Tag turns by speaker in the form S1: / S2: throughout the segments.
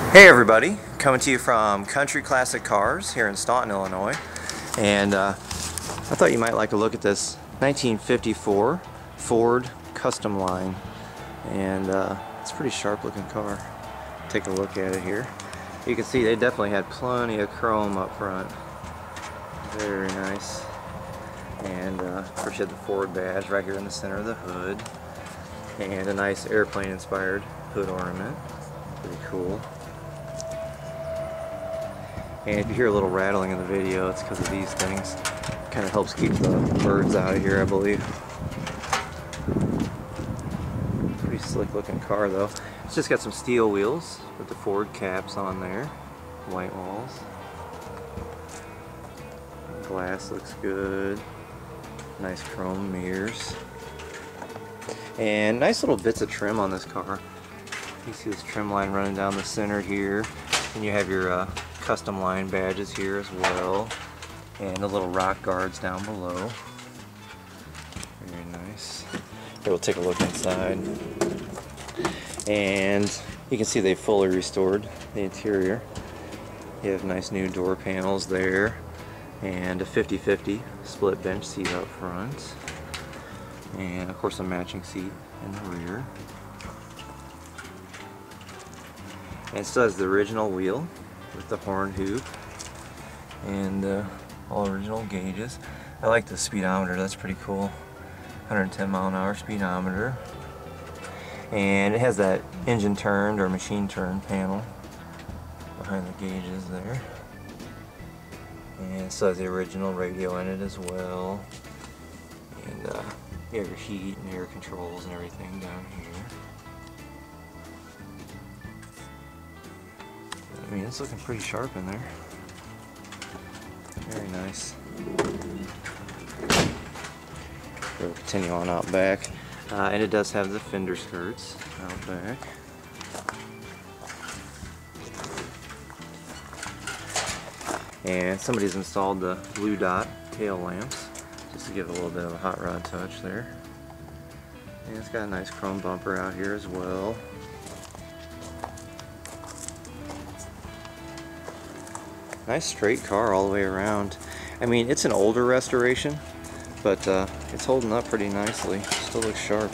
S1: Hey everybody, coming to you from Country Classic Cars here in Staunton, Illinois. And I thought you might like a look at this 1954 Ford Customline. And it's a pretty sharp looking car. Take a look at it here. You can see they definitely had plenty of chrome up front. Very nice. And of course you have the Ford badge right here in the center of the hood. And a nice airplane inspired hood ornament. Pretty cool. And if you hear a little rattling in the video, it's because of these things. Kind of helps keep the birds out of here, I believe. Pretty slick looking car though. It's just got some steel wheels with the Ford caps on there. White walls. Glass looks good. Nice chrome mirrors. And nice little bits of trim on this car. You see this trim line running down the center here. And you have your Customline badges here as well, and the little rock guards down below. Very nice. Here, we'll take a look inside, and you can see they fully restored the interior. You have nice new door panels there, and a 50-50 split bench seat up front, and of course a matching seat in the rear. And it still has the original wheel with the horn hoop and all original gauges. I like the speedometer, that's pretty cool. 110 mile an hour speedometer. And it has that engine turned or machine turned panel behind the gauges there. And it still has the original radio in it as well. And you have your heat and air controls and everything down here. I mean, it's looking pretty sharp in there. Very nice. We'll continue on out back. And it does have the fender skirts out back. And somebody's installed the blue dot tail lamps just to give it a little bit of a hot rod touch there. And it's got a nice chrome bumper out here as well. Nice straight car all the way around. I mean, it's an older restoration, but it's holding up pretty nicely. Still looks sharp.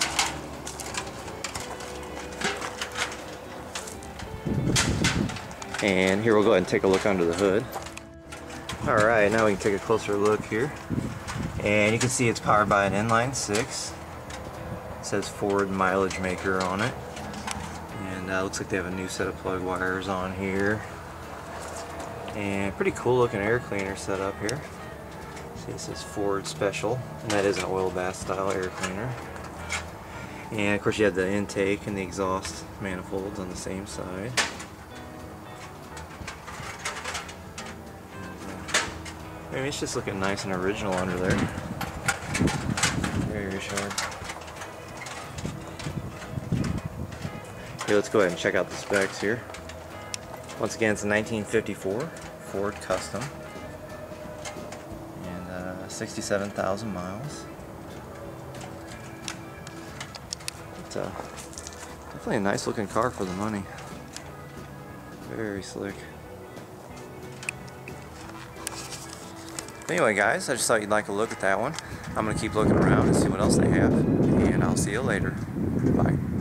S1: And here we'll go ahead and take a look under the hood. Alright, now we can take a closer look here. And you can see it's powered by an inline 6. It says Ford mileage maker on it. And looks like they have a new set of plug wires on here. And pretty cool looking air cleaner set up here. See, it says Ford Special, and that is an oil bath style air cleaner. And of course you have the intake and the exhaust manifolds on the same side. I mean, it's just looking nice and original under there. Very sharp. Okay, let's go ahead and check out the specs here. Once again, it's a 1954 Ford Custom, and 67,000 miles. It's definitely a nice looking car for the money. Very slick. Anyway guys, I just thought you'd like a look at that one. I'm going to keep looking around and see what else they have, and I'll see you later. Bye.